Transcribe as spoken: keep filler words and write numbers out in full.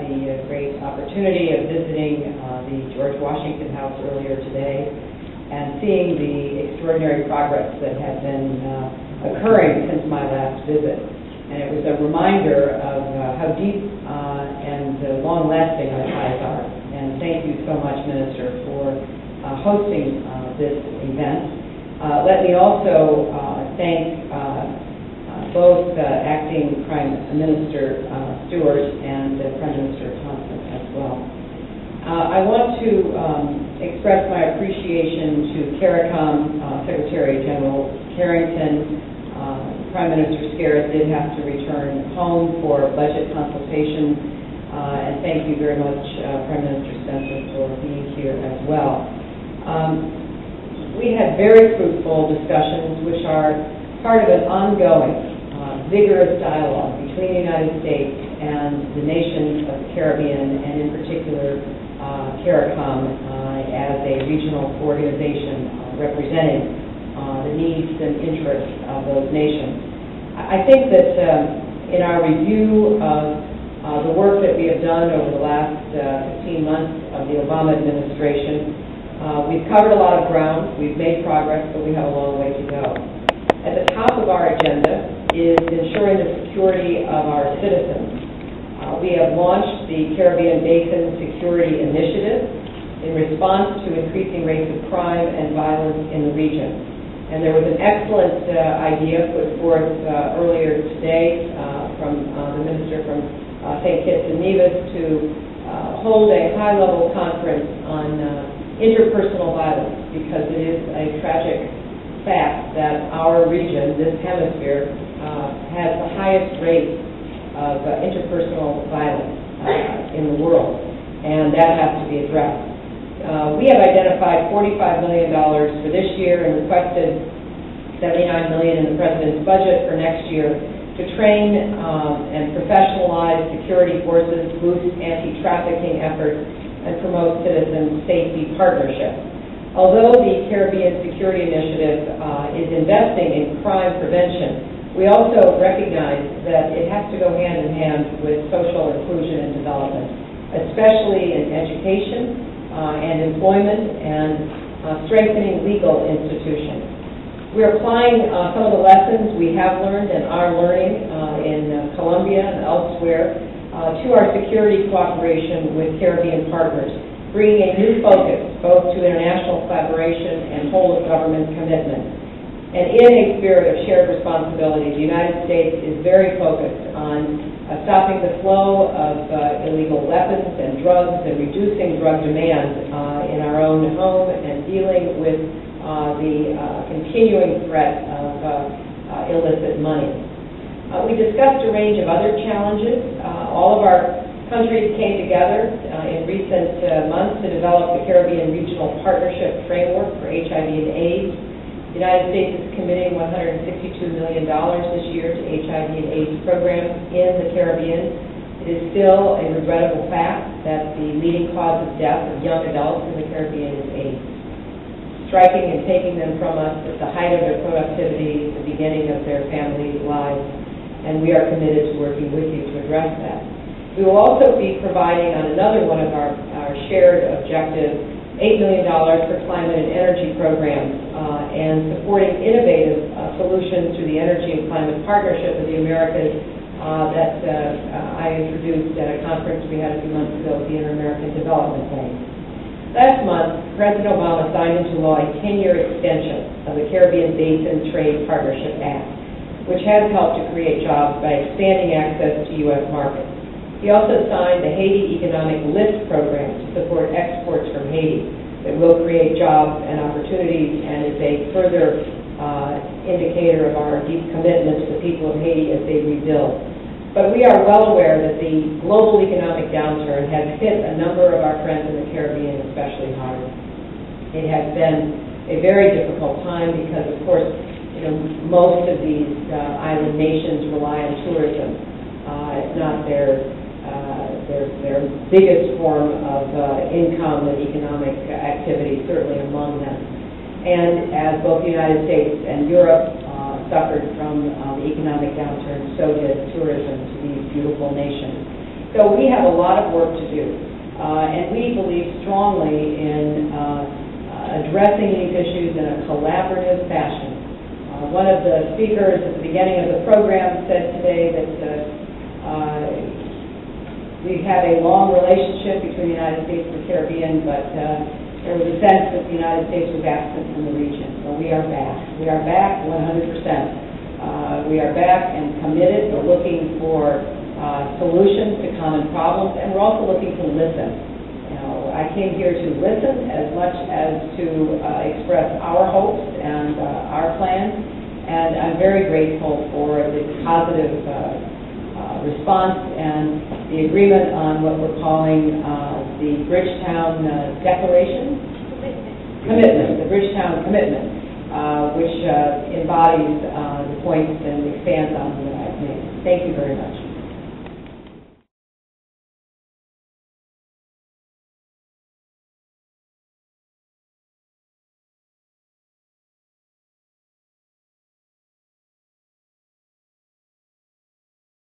the uh, great opportunity of visiting uh, the George Washington House earlier today and seeing the extraordinary progress that had been uh, occurring since my last visit. And it was a reminder of uh, how deep uh, and uh, long-lasting our ties are. And thank you so much, Minister, for uh, hosting uh, this event. Uh, let me also uh, thank uh, uh, both uh, Acting Prime Minister uh, Stewart and uh, Prime Minister Thompson as well. Uh, I want to um, express my appreciation to Caricom uh, Secretary General Carrington. Uh, Prime Minister Skerritt did have to return home for budget consultation, uh, and thank you very much, uh, Prime Minister Spencer, for being here as well. Um, we had very fruitful discussions, which are part of an ongoing, uh, vigorous dialogue between the United States and the nations of the Caribbean, and in particular, uh, Caricom uh, as a regional organization uh, representing Uh, the needs and interests of those nations. I think that um, in our review of uh, the work that we have done over the last uh, fifteen months of the Obama administration, uh, we've covered a lot of ground, we've made progress, but we have a long way to go. At the top of our agenda is ensuring the security of our citizens. Uh, we have launched the Caribbean Basin Security Initiatives in response to increasing rates of crime and violence in the region. And there was an excellent uh, idea put forth uh, earlier today uh, from uh, the minister from uh, Saint Kitts and Nevis to uh, hold a high-level conference on uh, interpersonal violence, because it is a tragic fact that our region, this hemisphere, uh, has the highest rate of uh, interpersonal violence uh, in the world, and that has to be addressed. Uh, we have identified forty-five million dollars for this year and requested seventy-nine million dollars in the President's budget for next year to train um, and professionalize security forces, boost anti-trafficking efforts, and promote citizen safety partnerships. Although the Caribbean Security Initiative uh, is investing in crime prevention, we also recognize that it has to go hand in hand with social inclusion and development, especially in education, Uh, and employment, and uh, strengthening legal institutions. We're applying uh, some of the lessons we have learned and are learning uh, in uh, Colombia and elsewhere uh, to our security cooperation with Caribbean partners, bringing a new focus both to international collaboration and whole-of-government commitment. And in a spirit of shared responsibility, the United States is very focused on Uh, stopping the flow of uh, illegal weapons and drugs and reducing drug demand uh, in our own home, and dealing with uh, the uh, continuing threat of uh, uh, illicit money. Uh, we discussed a range of other challenges. Uh, all of our countries came together uh, in recent uh, months to develop the Caribbean Regional Partnership Framework for H I V and AIDS. The United States is committing one hundred sixty-two million dollars this year to H I V and AIDS programs in the Caribbean. It is still a regrettable fact that the leading cause of death of young adults in the Caribbean is AIDS, striking and taking them from us at the height of their productivity, the beginning of their family lives, and we are committed to working with you to address that. We will also be providing on another one of our, our shared objectives, eight million dollars for climate and energy programs uh, and supporting innovative uh, solutions through the Energy and Climate Partnership of the Americas uh, that uh, uh, I introduced at a conference we had a few months ago at the Inter-American Development Bank. Last month, President Obama signed into law a ten-year extension of the Caribbean Basin Trade Partnership Act, which has helped to create jobs by expanding access to U S markets. He also signed the Haiti Economic Lift Program to support exports from Haiti that will create jobs and opportunities, and is a further uh, indicator of our deep commitment to the people of Haiti as they rebuild. But we are well aware that the global economic downturn has hit a number of our friends in the Caribbean especially hard. It has been a very difficult time because, of course, you know, most of these uh, island nations rely on tourism. Uh, it's not their Uh, their, their biggest form of uh, income and economic activity, certainly among them. And as both the United States and Europe uh, suffered from uh, the economic downturn, so did tourism to these beautiful nations. So we have a lot of work to do, uh, and we believe strongly in uh, addressing these issues in a collaborative fashion. Uh, one of the speakers at the beginning of the program said today that uh, uh, we've had a long relationship between the United States and the Caribbean, but uh, there was a sense that the United States was absent from the region. So we are back. We are back one hundred percent. Uh, we are back and committed. We're looking for uh, solutions to common problems, and we're also looking to listen. You know, I came here to listen as much as to uh, express our hopes and uh, our plans, and I'm very grateful for the positive uh, uh, response and the agreement on what we're calling uh, the Bridgetown uh, Declaration? Commitment. Commitment, the Bridgetown Commitment, uh, which uh, embodies uh, the points and expands on what I've made. Thank you very much.